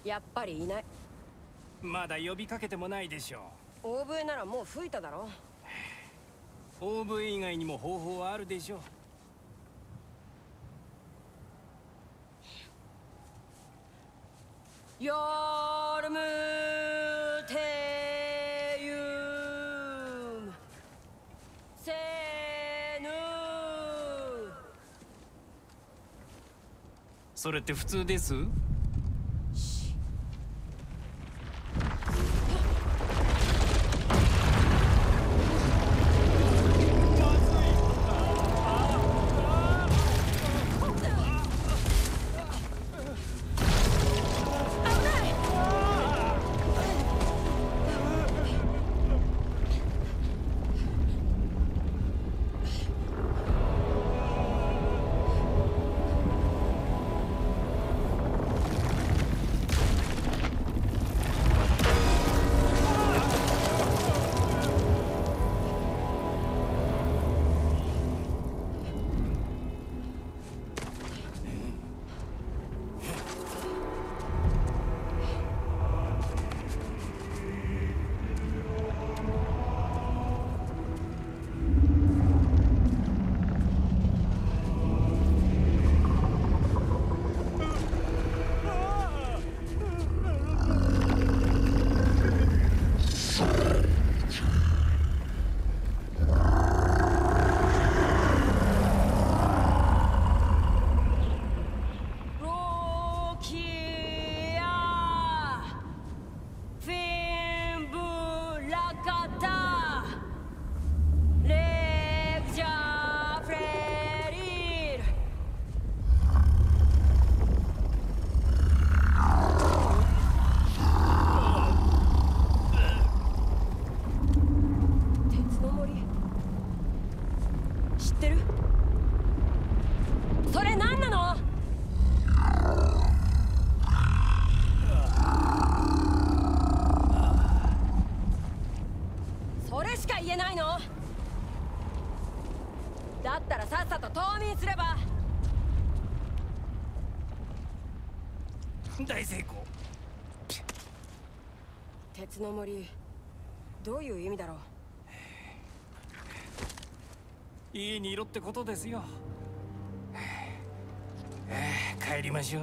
やっぱりいない。 まだ呼びかけてもないでしょう。大笛ならもう吹いただろ。 大笛以外にも方法はあるでしょう。 ヨルムテユムセヌ。 それって普通です？ だったらさっさと冬眠すれば。 大成功。 鉄の森、どういう意味だろう。 家にいろってことですよ。帰りましょう。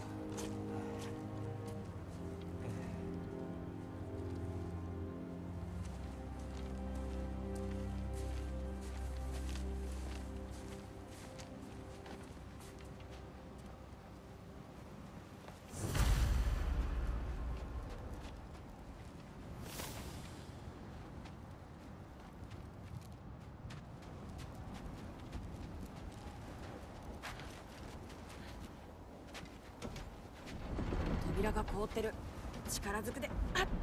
扉が凍ってる。力ずくで。あっ、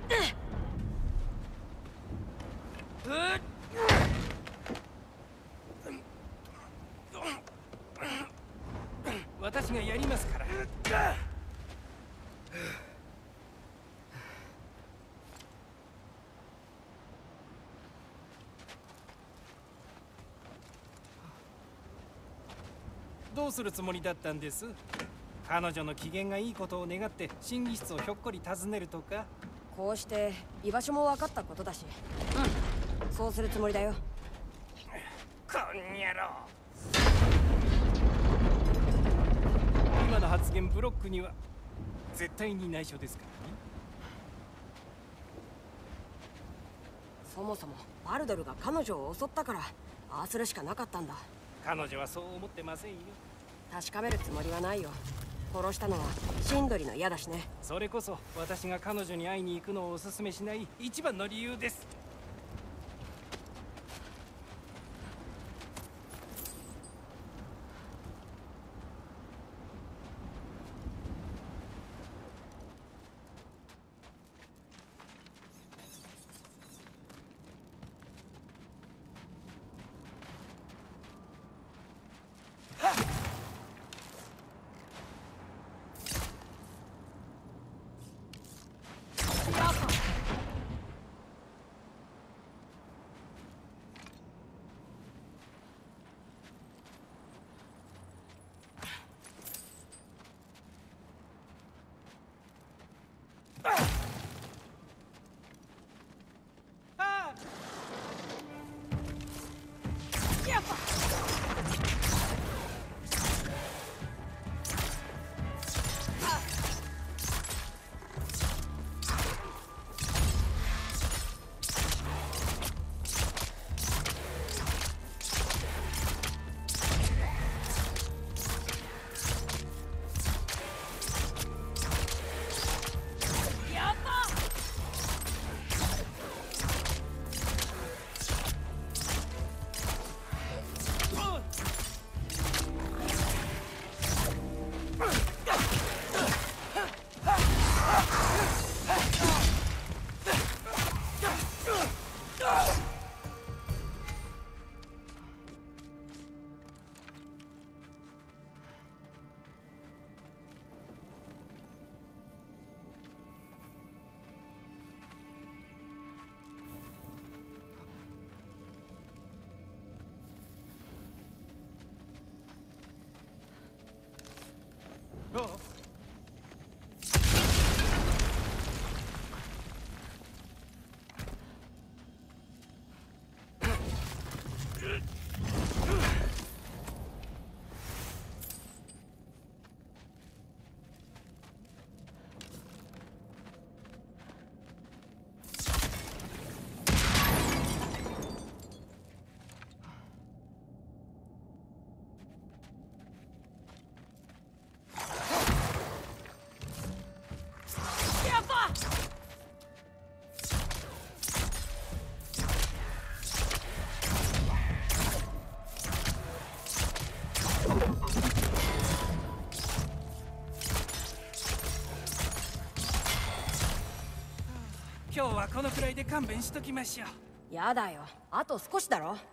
私がやりますから。どうするつもりだったんです？彼女の機嫌がいいことを願って審議室をひょっこり訪ねるとか。 こうして居場所も分かったことだし、そうするつもりだよ。 こん野郎。今の発言ブロックには絶対に内緒ですからね。 そもそもバルドルが彼女を襲ったからああするしかなかったんだ。 彼女はそう思ってませんよ。 確かめるつもりはないよ。殺したのはシンドリの嫌だしね。 それこそ私が彼女に会いに行くのをおすすめしない一番の理由です。 あ今日はこのくらいで勘弁しときましょう。 やだよ、あと少しだろ。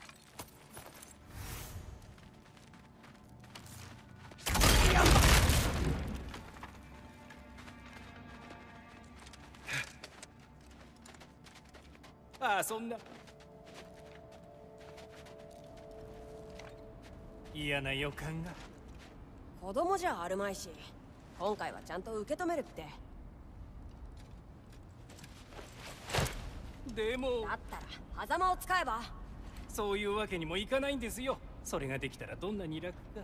ああ、そんな嫌な予感が。 子供じゃあるまいし、今回はちゃんと受け止めるって。 でもだったら狭間を使えば。 そういうわけにもいかないんですよ。それができたらどんなに楽か。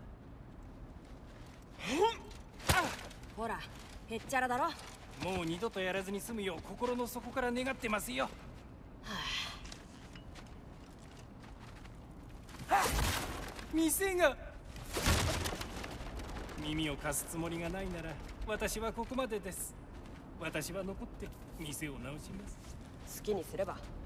ほら、へっちゃらだろ。 もう二度とやらずに済むよう心の底から願ってますよ。店が耳を貸すつもりがないなら私はここまでです。私は残って店を直します。 好きにすれば。